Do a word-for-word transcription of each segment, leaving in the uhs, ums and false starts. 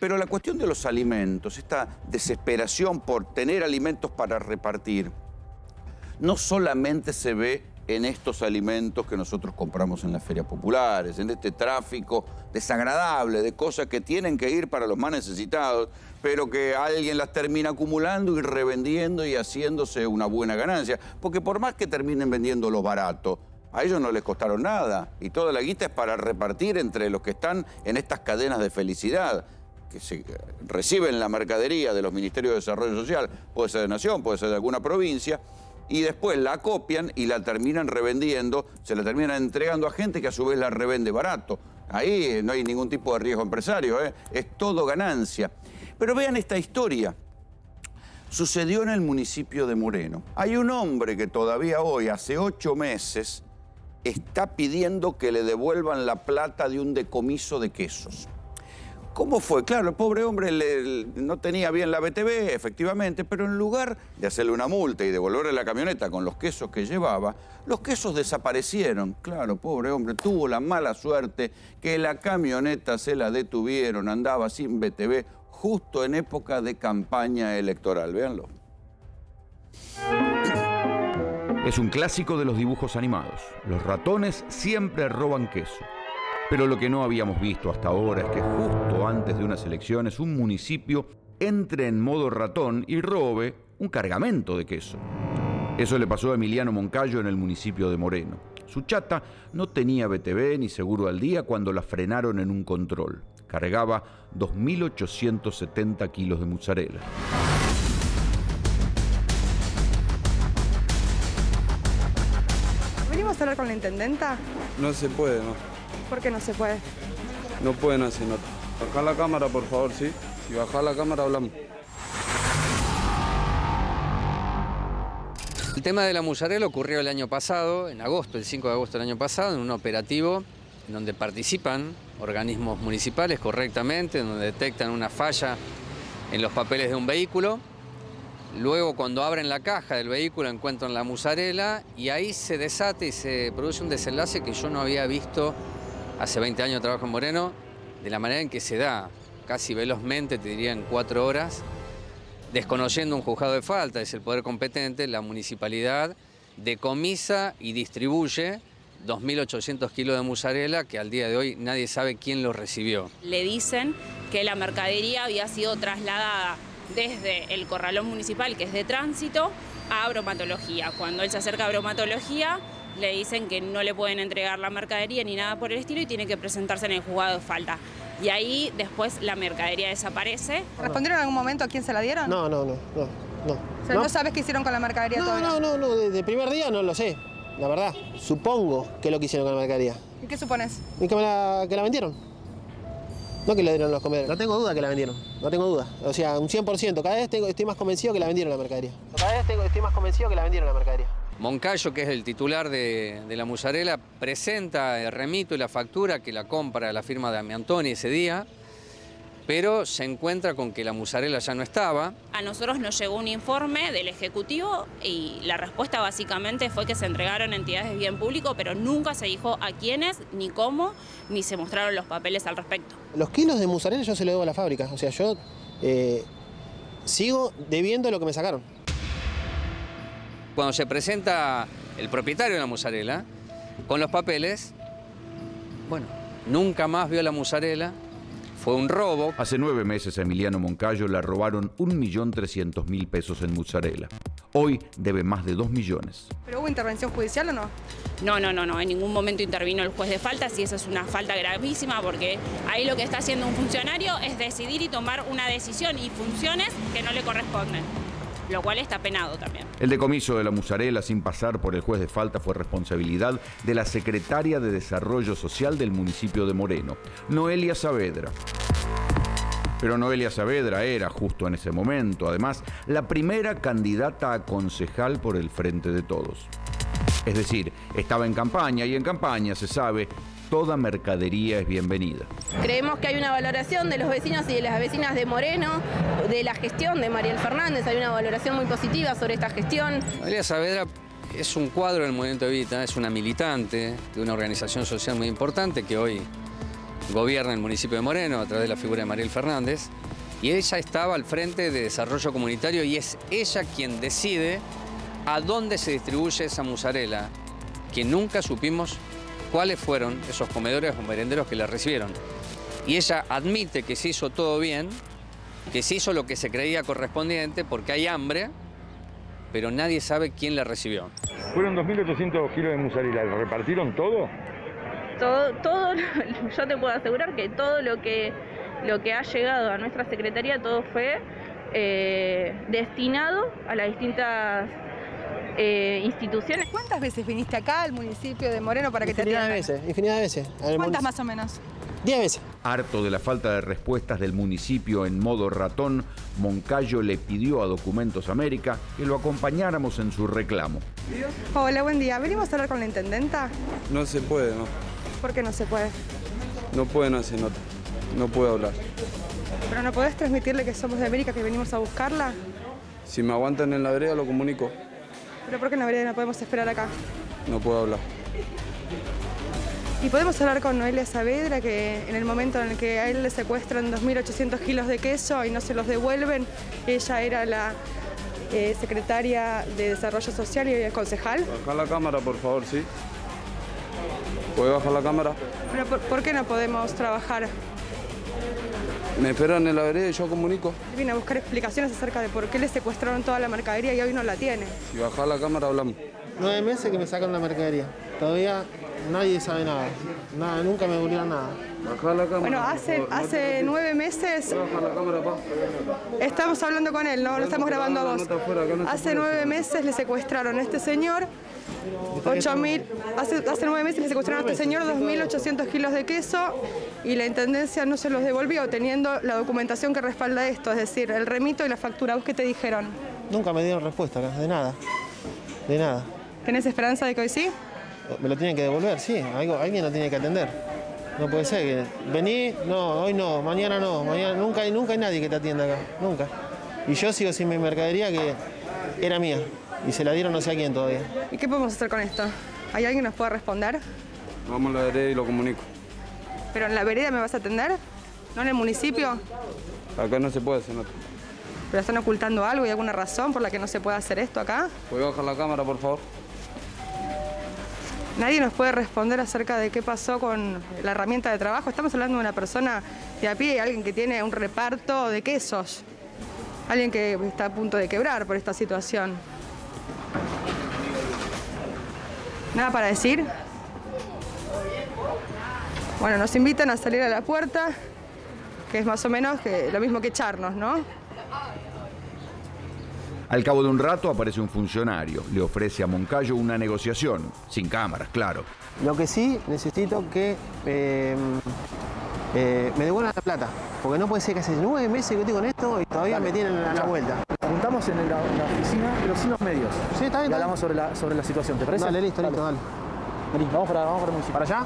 Pero la cuestión de los alimentos, esta desesperación por tener alimentos para repartir, no solamente se ve en estos alimentos que nosotros compramos en las ferias populares, en este tráfico desagradable de cosas que tienen que ir para los más necesitados, pero que alguien las termina acumulando y revendiendo y haciéndose una buena ganancia. Porque por más que terminen vendiendo lo barato, a ellos no les costaron nada y toda la guita es para repartir entre los que están en estas cadenas de felicidad, que se reciben la mercadería de los Ministerios de Desarrollo Social, puede ser de Nación, puede ser de alguna provincia, y después la copian y la terminan revendiendo, se la terminan entregando a gente que a su vez la revende barato. Ahí no hay ningún tipo de riesgo empresario, ¿eh? Es todo ganancia. Pero vean esta historia. Sucedió en el municipio de Moreno. Hay un hombre que todavía hoy, hace ocho meses, está pidiendo que le devuelvan la plata de un decomiso de quesos. ¿Cómo fue? Claro, el pobre hombre le, no tenía bien la B T V, efectivamente, pero en lugar de hacerle una multa y devolverle la camioneta con los quesos que llevaba, los quesos desaparecieron. Claro, pobre hombre, tuvo la mala suerte que la camioneta se la detuvieron, andaba sin B T V justo en época de campaña electoral. Véanlo. Es un clásico de los dibujos animados. Los ratones siempre roban queso. Pero lo que no habíamos visto hasta ahora es que justo antes de unas elecciones un municipio entre en modo ratón y robe un cargamento de queso. Eso le pasó a Emiliano Moncayo en el municipio de Moreno. Su chata no tenía B T V ni seguro al día cuando la frenaron en un control. Cargaba dos mil ochocientos setenta kilos de mozzarella. ¿Venimos a hablar con la intendenta? No se puede, no. ¿Por qué no se puede? No pueden hacer nota. Bajá la cámara, por favor, ¿sí? Si bajá la cámara, hablamos. El tema de la mozzarella ocurrió el año pasado, en agosto, el cinco de agosto del año pasado, en un operativo en donde participan organismos municipales correctamente, en donde detectan una falla en los papeles de un vehículo. Luego, cuando abren la caja del vehículo, encuentran la mozzarella y ahí se desata y se produce un desenlace que yo no había visto hace veinte años de trabajo en Moreno, de la manera en que se da, casi velozmente, te diría en cuatro horas, desconociendo un juzgado de falta, es el poder competente, la municipalidad decomisa y distribuye dos mil ochocientos kilos de mozzarella que al día de hoy nadie sabe quién los recibió. Le dicen que la mercadería había sido trasladada desde el corralón municipal, que es de tránsito, a bromatología. Cuando él se acerca a bromatología, le dicen que no le pueden entregar la mercadería ni nada por el estilo y tiene que presentarse en el juzgado de falta. Y ahí después la mercadería desaparece. ¿Respondieron en algún momento a quién se la dieron? No, no, no, no. no. O sea, no. ¿no sabes qué hicieron con la mercadería no, todavía? No, no, no, desde primer día no lo sé, la verdad. Supongo que es lo que hicieron con la mercadería. ¿Y qué supones? Y que, me la, que la vendieron. No que le dieron los comedores, no tengo duda que la vendieron, no tengo duda. O sea, un cien por ciento, cada vez tengo, estoy más convencido que la vendieron la mercadería. Cada vez tengo, estoy más convencido que la vendieron la mercadería. Moncayo, que es el titular de, de la mozzarella, presenta el remito y la factura que la compra a la firma de Amiantoni ese día, pero se encuentra con que la mozzarella ya no estaba. A nosotros nos llegó un informe del Ejecutivo y la respuesta básicamente fue que se entregaron entidades de bien público, pero nunca se dijo a quiénes, ni cómo, ni se mostraron los papeles al respecto. Los kilos de mozzarella yo se los debo a la fábrica, o sea, yo eh, sigo debiendo lo que me sacaron. Cuando se presenta el propietario de la mozzarella con los papeles, bueno, nunca más vio la mozzarella. Fue un robo. Hace nueve meses a Emiliano Moncayo le robaron un millón trescientos mil pesos en mozzarella. Hoy debe más de dos millones. ¿Pero hubo intervención judicial o no? No, no, no, no. En ningún momento intervino el juez de faltas y eso es una falta gravísima porque ahí lo que está haciendo un funcionario es decidir y tomar una decisión y funciones que no le corresponden, lo cual está penado también. El decomiso de la mozzarella sin pasar por el juez de falta fue responsabilidad de la secretaria de Desarrollo Social del municipio de Moreno, Noelia Saavedra. Pero Noelia Saavedra era, justo en ese momento, además, la primera candidata a concejal por el Frente de Todos. Es decir, estaba en campaña y en campaña, se sabe, toda mercadería es bienvenida. Creemos que hay una valoración de los vecinos y de las vecinas de Moreno, de la gestión de Mariel Fernández, hay una valoración muy positiva sobre esta gestión. Noelia Saavedra es un cuadro del Movimiento Evita, es una militante de una organización social muy importante que hoy gobierna el municipio de Moreno a través de la figura de Mariel Fernández, y ella estaba al frente de desarrollo comunitario y es ella quien decide a dónde se distribuye esa mozzarella, que nunca supimos cuáles fueron esos comedores o merenderos que la recibieron. Y ella admite que se hizo todo bien, que se hizo lo que se creía correspondiente porque hay hambre, pero nadie sabe quién la recibió. Fueron dos mil ochocientos kilos de mozzarella, ¿lo repartieron todo? Todo, todo, yo te puedo asegurar que todo lo que, lo que ha llegado a nuestra secretaría, todo fue eh, destinado a las distintas eh, instituciones. ¿Cuántas veces viniste acá al municipio de Moreno para que te Infinidad de atiendan? veces, infinidad de veces. ¿Cuántas más o menos? Diez veces. Harto de la falta de respuestas del municipio en modo ratón, Moncayo le pidió a Documentos América que lo acompañáramos en su reclamo. Hola, buen día. ¿Venimos a hablar con la intendenta? No se puede, no. ¿Por qué no se puede? No pueden hacer nota. No puedo hablar. ¿Pero no podés transmitirle que somos de América, que venimos a buscarla? Si me aguantan en la vereda, lo comunico. ¿Pero por qué en la vereda no podemos esperar acá? No puedo hablar. Y podemos hablar con Noelia Saavedra, que en el momento en el que a él le secuestran dos mil ochocientos kilos de queso y no se los devuelven, ella era la eh, secretaria de Desarrollo Social y el concejal. Baja la cámara, por favor, ¿sí? ¿Puede bajar la cámara? ¿Pero por, por qué no podemos trabajar? Me esperan en la vereda y yo comunico. Vine a buscar explicaciones acerca de por qué le secuestraron toda la mercadería y hoy no la tiene. Si baja la cámara, hablamos. Nueve meses que me sacaron la mercadería. Todavía nadie sabe nada. Nada, nunca me devolvieron nada. Baja la cámara. Bueno, hace, hace nueve meses... Baja la cámara, pa. Estamos hablando con él, no lo estamos grabando a vos. Hace nueve meses le secuestraron a este señor ocho mil, hace, hace nueve meses le secuestraron a este señor dos mil ochocientos kilos de queso y la intendencia no se los devolvió, teniendo la documentación que respalda esto, es decir, el remito y la factura. ¿Vos qué te dijeron? Nunca me dieron respuesta acá, de nada. De nada. ¿Tenés esperanza de que hoy sí? Me lo tienen que devolver, sí. Algo, alguien lo tiene que atender. No puede ser que vení, no, hoy no, mañana no, mañana nunca hay, nunca hay nadie que te atienda acá, nunca. Y yo sigo sin mi mercadería que era mía y se la dieron no sé a quién todavía. ¿Y qué podemos hacer con esto? ¿Hay alguien que nos pueda responder? Vamos a la vereda y lo comunico. ¿Pero en la vereda me vas a atender? ¿No en el municipio? Acá no se puede hacer nota. ¿Pero están ocultando algo? ¿Hay alguna razón por la que no se puede hacer esto acá? ¿Puede bajar la cámara, por favor? Nadie nos puede responder acerca de qué pasó con la herramienta de trabajo. Estamos hablando de una persona de a pie, alguien que tiene un reparto de quesos. Alguien que está a punto de quebrar por esta situación. ¿Nada para decir? Bueno, nos invitan a salir a la puerta, que es más o menos que lo mismo que echarnos, ¿no? Al cabo de un rato aparece un funcionario, le ofrece a Moncayo una negociación, sin cámaras, claro. Lo que sí necesito que eh, eh, me devuelvan la plata, porque no puede ser que hace nueve meses que estoy con esto y todavía Dale. me tienen a la vuelta. Juntamos en la, en la oficina, pero sin los medios. Sí, está bien. Y hablamos sobre la, sobre la situación, ¿te parece? Dale, listo, dale. listo, dale. Vení, vamos para, vamos para el municipio. ¿Para allá?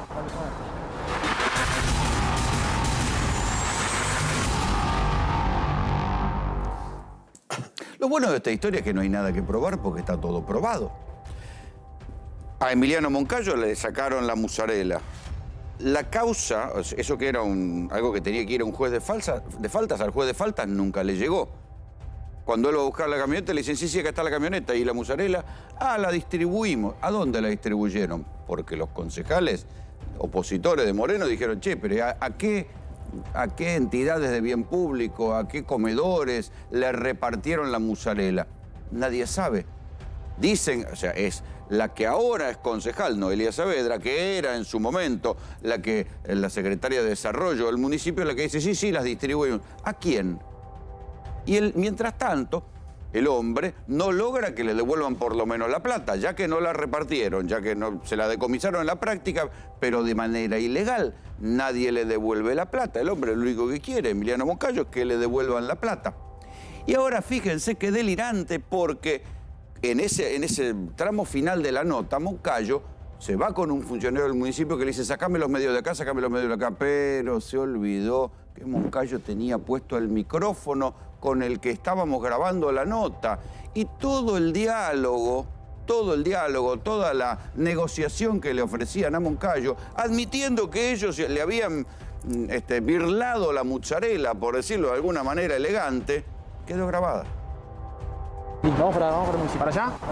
Lo bueno de esta historia es que no hay nada que probar porque está todo probado. A Emiliano Moncayo le sacaron la mozzarella. La causa, eso que era un, algo que tenía que ir a un juez de, falsa, de faltas, al juez de faltas nunca le llegó. Cuando él va a buscar la camioneta, le dicen, sí, sí, acá está la camioneta. ¿Y la mozzarella? Ah, la distribuimos. ¿A dónde la distribuyeron? Porque los concejales opositores de Moreno dijeron, che, pero ¿a, a qué... ¿A qué entidades de bien público, a qué comedores le repartieron la mozzarella? Nadie sabe. Dicen, o sea, es la que ahora es concejal, Noelia Saavedra, que era en su momento la que la secretaria de Desarrollo del municipio, la que dice, sí, sí, las distribuimos. ¿A quién? Y él, mientras tanto, el hombre no logra que le devuelvan por lo menos la plata, ya que no la repartieron, ya que no, se la decomisaron en la práctica, pero de manera ilegal. Nadie le devuelve la plata. El hombre lo único que quiere, Emiliano Moncayo, es que le devuelvan la plata. Y ahora fíjense qué delirante, porque en ese, en ese tramo final de la nota, Moncayo se va con un funcionario del municipio que le dice, sacame los medios de acá, sacame los medios de acá, pero se olvidó que Moncayo tenía puesto el micrófono con el que estábamos grabando la nota. Y todo el diálogo, todo el diálogo, toda la negociación que le ofrecían a Moncayo, admitiendo que ellos le habían este, birlado la mozzarella, por decirlo de alguna manera elegante, quedó grabada. Vamos para, vamos para el municipal. ¿Para allá?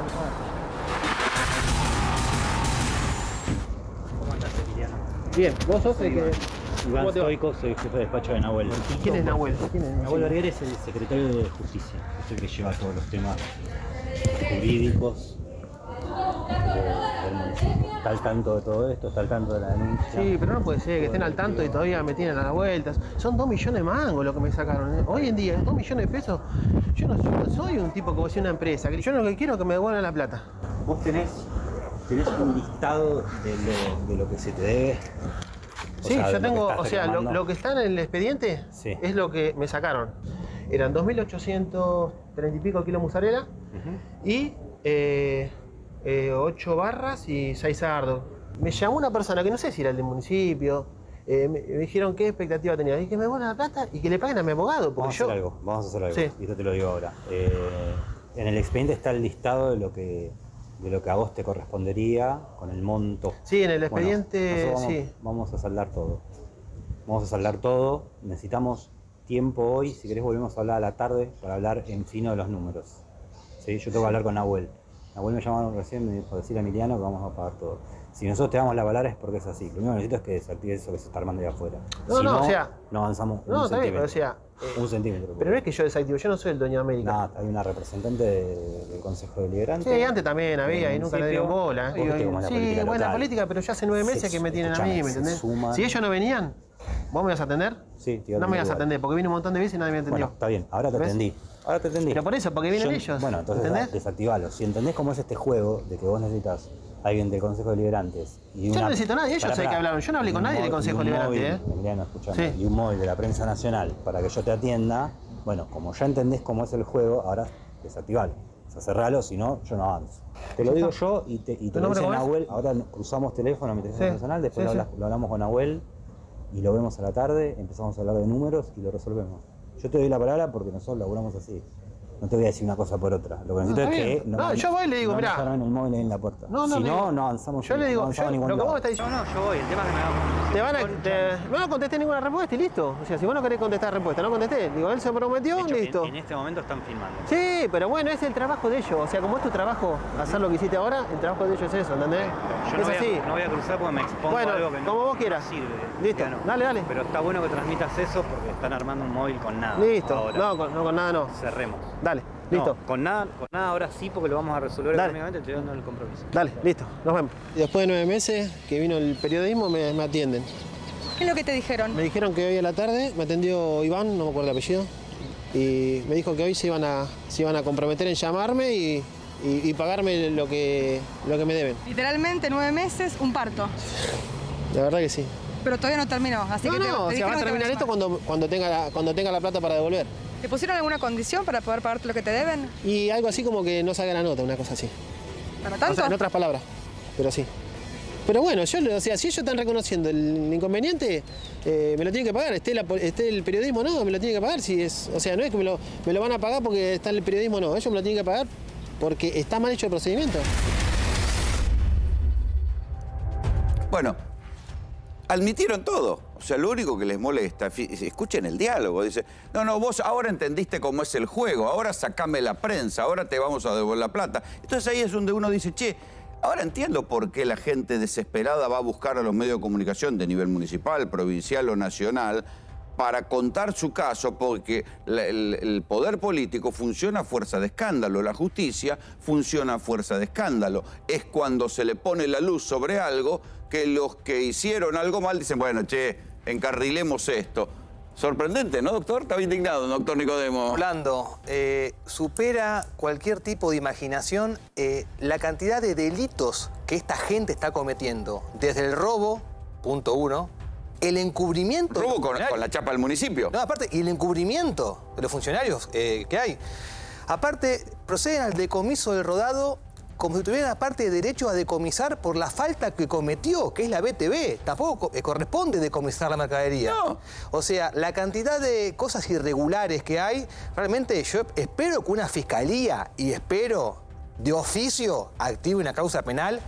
¿Cómo andás, Emiliano? Bien, ¿vos sos el que...? Iván Stoico, soy jefe de despacho de Nahuel. ¿Y quién es Nahuel? ¿Quién es? Nahuel Verguer es el secretario de Justicia, es el que lleva todos los temas jurídicos del municipio. Está al tanto de todo esto, está al tanto de la denuncia. Sí, pero no puede ser que estén al tanto y todavía me tienen a la vuelta. Son dos millones de mangos lo que me sacaron. ¿eh? Hoy en día, dos millones de pesos, yo no, yo no soy un tipo como si una empresa. Yo lo que quiero es que me devuelvan la plata. ¿Vos tenés, tenés un listado de lo, de lo que se te debe? O sí, sea, yo tengo, o sea, lo, lo que está en el expediente sí. es lo que me sacaron. Eran dos mil ochocientos treinta y pico kilos de mozzarella uh-huh. y eh, eh, ocho barras y seis sardos. Me llamó una persona que no sé si era el del municipio, eh, me, me dijeron qué expectativa tenía. Y que me devuelvan la plata y que le paguen a mi abogado. Vamos yo... a hacer algo, vamos a hacer algo. Sí. Y esto te lo digo ahora. Eh, en el expediente está el listado de lo que... de lo que a vos te correspondería con el monto. Sí, en el expediente, bueno, vamos, sí. Vamos a saldar todo. Vamos a saldar todo. Necesitamos tiempo hoy. Si querés volvemos a hablar a la tarde para hablar en fino de los números. ¿Sí? Yo tengo que hablar con Nahuel. Nahuel me llamaron recién, me dijo decir a Emiliano que vamos a pagar todo. Si nosotros te damos la palabra es porque es así. Lo único que necesito es que desactives eso que se está armando ahí afuera. No, si no, no, o sea... no avanzamos no, un está bien, centímetro. o sea... Eh, un centímetro. Pero no es que yo desactivo, yo no soy el dueño de América. No, hay una representante de, del Consejo Deliberante. Sí, antes también había y nunca le dieron bola. ¿eh? ¿Viste cómo es la sí, política buena local? política, pero ya hace nueve meses Se, que me tienen a mí, ¿me entendés? Suman. Si ellos no venían, ¿vos me vas a atender? Sí, te no me vas a atender, porque vine un montón de veces y nadie me atendió. Bueno, está bien, ahora te ¿ves? atendí. Ahora te atendí. Pero por eso, porque vienen Yo, ellos. Bueno, entonces ¿entendés? desactivalo. Si entendés cómo es este juego de que vos necesitas a alguien del Consejo de Liberantes y Yo una... no necesito a nadie, ellos sé que hablaron. Yo no hablé con nadie del Consejo de Liberantes, ¿eh? Emiliano, escuchame, Sí. Y un móvil de la prensa nacional para que yo te atienda. Bueno, como ya entendés cómo es el juego, ahora desactivalo. O sea, cerralo, si no, yo no avanzo. Te lo digo yo y te, y te lo dice Nahuel. Ahora cruzamos teléfono, mi teléfono sí. personal, después sí, lo, sí. lo hablamos con Nahuel y lo vemos a la tarde, empezamos a hablar de números y lo resolvemos. Yo te doy la palabra porque nosotros laburamos así. No te voy a decir una cosa por otra. Lo que necesito no, es bien. que no, no, yo voy y le digo, no mirá. nos armen el móvil ahí en la puerta. No, no, si no, digo, no avanzamos. Yo le digo, no yo, yo, lo que vos me estás diciendo. No, no, yo voy. El tema es que me hago. Te van a, te, no contesté ninguna respuesta y listo. O sea, si vos no querés contestar respuesta, no contesté. Digo, él se prometió, De hecho, listo. En, en este momento están filmando. Sí, pero bueno, es el trabajo de ellos. O sea, como es tu trabajo hacer lo que hiciste ahora, el trabajo de ellos es eso, ¿entendés? Yo es no voy, así. a, no voy a cruzar porque me expongo Bueno, a algo que no, como vos quieras. no sirve. Listo, no. dale, dale. Pero está bueno que transmitas eso porque están armando un móvil con nada. Listo, ahora. no con, no, con nada no. Cerremos. Dale, listo. No, con nada, con nada ahora sí porque lo vamos a resolver Dale. económicamente, estoy dando el compromiso. Dale, listo, nos vemos. Y después de nueve meses que vino el periodismo, me, me atienden. ¿Qué es lo que te dijeron? Me dijeron que hoy a la tarde me atendió Iván, no me acuerdo el apellido, y me dijo que hoy se iban a, se iban a comprometer en llamarme y, y, y pagarme lo que, lo que me deben. Literalmente nueve meses, un parto. La verdad que sí. Pero todavía no terminó, así no, que te, no, te o sea, dijeron va a que te terminar van a esto cuando, cuando, tenga la, cuando tenga la plata para devolver. ¿Te pusieron alguna condición para poder pagarte lo que te deben? Y algo así como que no salga la nota, una cosa así. ¿Para tanto? O sea, en otras palabras, pero sí. Pero bueno, yo, o sea, si ellos están reconociendo el inconveniente, eh, me lo tienen que pagar. Esté, la, esté el periodismo, no, me lo tienen que pagar. Si es, o sea, no es que me lo, me lo van a pagar porque está el periodismo, no. Ellos me lo tienen que pagar porque está mal hecho el procedimiento. Bueno, admitieron todo. O sea, lo único que les molesta, escuchen el diálogo, dice, no, no, vos ahora entendiste cómo es el juego, ahora sacame la prensa, ahora te vamos a devolver la plata. Entonces ahí es donde uno dice, che, ahora entiendo por qué la gente desesperada va a buscar a los medios de comunicación de nivel municipal, provincial o nacional para contar su caso, porque la, el, el poder político funciona a fuerza de escándalo, la justicia funciona a fuerza de escándalo. Es cuando se le pone la luz sobre algo que los que hicieron algo mal dicen, bueno, che, encarrilemos esto. Sorprendente, ¿no, doctor? Estaba indignado, doctor Nicodemo. Orlando, eh, supera cualquier tipo de imaginación eh, la cantidad de delitos que esta gente está cometiendo. Desde el robo, punto uno, el encubrimiento... ¿Robo con, con la chapa del municipio? No, aparte, y el encubrimiento de los funcionarios eh, que hay. Aparte, proceden al decomiso del rodado como si tuvieran aparte derecho a decomisar por la falta que cometió, que es la B T V. Tampoco corresponde decomisar la mercadería. No. O sea, la cantidad de cosas irregulares que hay, realmente yo espero que una fiscalía, y espero de oficio, active una causa penal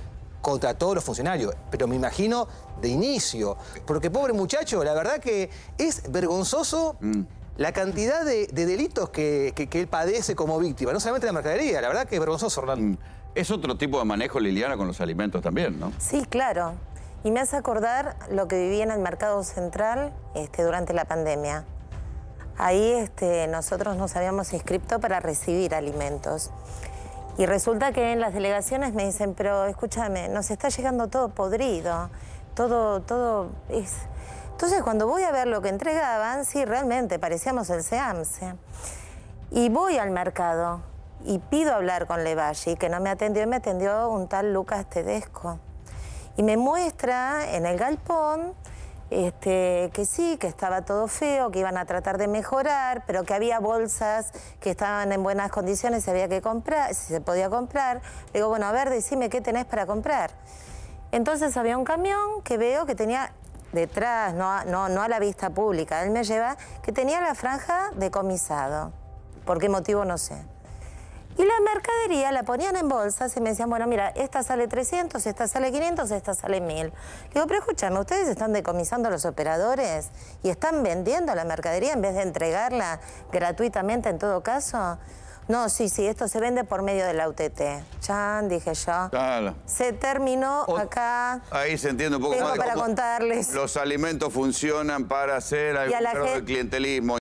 contra todos los funcionarios, pero me imagino de inicio, porque pobre muchacho, la verdad que es vergonzoso mm. la cantidad de, de delitos que, que, que él padece como víctima, no solamente la mercadería, la verdad que es vergonzoso, Orlando. Mm. Es otro tipo de manejo, Liliana, con los alimentos también, ¿no? Sí, claro. Y me hace acordar lo que viví en el Mercado Central este, durante la pandemia. Ahí este, nosotros nos habíamos inscrito para recibir alimentos. Y resulta que en las delegaciones me dicen, pero escúchame, nos está llegando todo podrido, todo, todo es... Entonces cuando voy a ver lo que entregaban, sí, realmente parecíamos el SEAMSE. Y voy al mercado y pido hablar con Levalli, que no me atendió, y me atendió un tal Lucas Tedesco. Y me muestra en el galpón este, que sí, que estaba todo feo, que iban a tratar de mejorar, pero que había bolsas que estaban en buenas condiciones, había que comprar, si se podía comprar. Le digo, bueno, a ver, decime qué tenés para comprar. Entonces había un camión que veo que tenía detrás, no, no, no a la vista pública, él me lleva, que tenía la franja decomisado. ¿Por qué motivo? No sé. Y la mercadería la ponían en bolsas y me decían, bueno, mira, esta sale trescientos, esta sale quinientos, esta sale mil. Le digo, pero escúchame, ¿ustedes están decomisando a los operadores y están vendiendo la mercadería en vez de entregarla gratuitamente en todo caso? No, sí, sí, esto se vende por medio de la U T T. Chan, dije yo. Claro. Se terminó o, acá. Ahí se entiende un poco Tengo más de para cómo contarles. Los alimentos funcionan para hacer algún grado de clientelismo.